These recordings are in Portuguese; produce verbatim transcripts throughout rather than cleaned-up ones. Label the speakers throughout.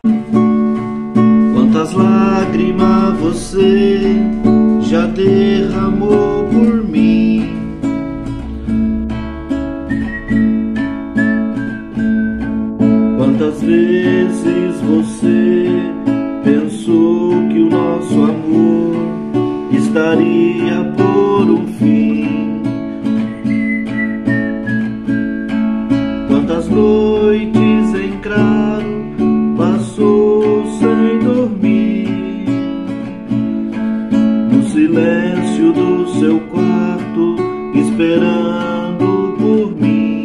Speaker 1: Quantas lágrimas você já derramou por mim? Quantas vezes você pensou que o nosso amor estaria por um fim? Quantas noites em claro passou sem dormir, no silêncio do seu quarto, esperando por mim?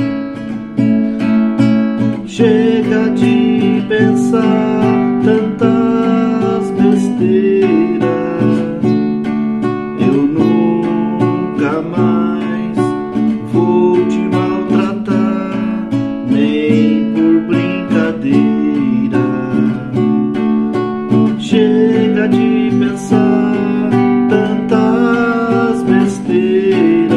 Speaker 1: Chega de pensar tantas besteiras, eu nunca mais vou te maltratar, nem por brincadeira. Chega de pensar tantas besteiras,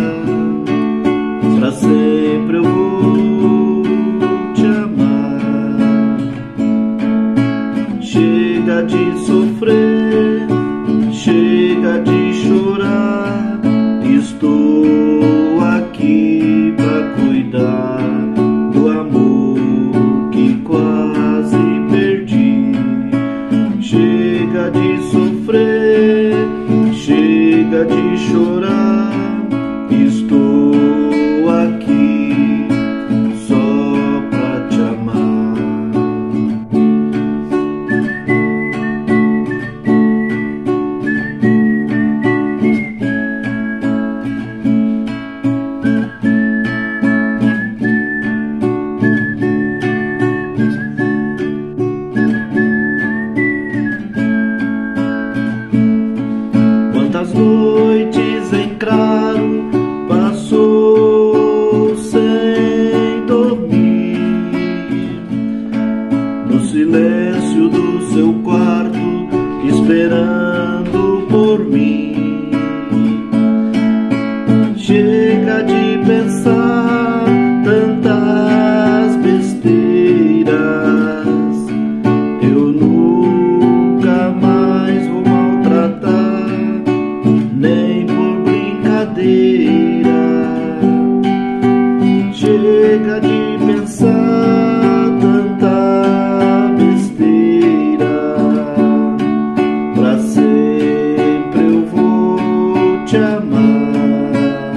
Speaker 1: pra sempre eu vou te amar. Chega de sofrer, chega de chorar, estou aqui pra cuidar do amor que quase perdi. Chega de sofrer, chega de chorar, estou aqui só pra te amar. Quantas noites em claro passou sem dormir, no silêncio do seu quarto, esperando por mim? Chega de pensar tantas besteiras, eu nunca mais vou maltratar, nem por brincadeira. Chega de pensar tanta besteira, pra sempre eu vou te amar.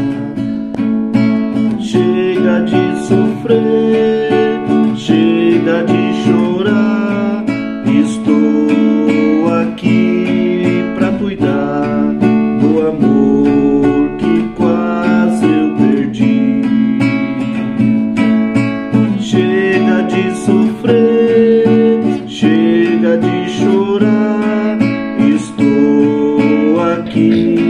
Speaker 1: Chega de sofrer, chega de chorar, estou aqui pra cuidar do amor que quase eu perdi. Chega de sofrer, chega de chorar, estou aqui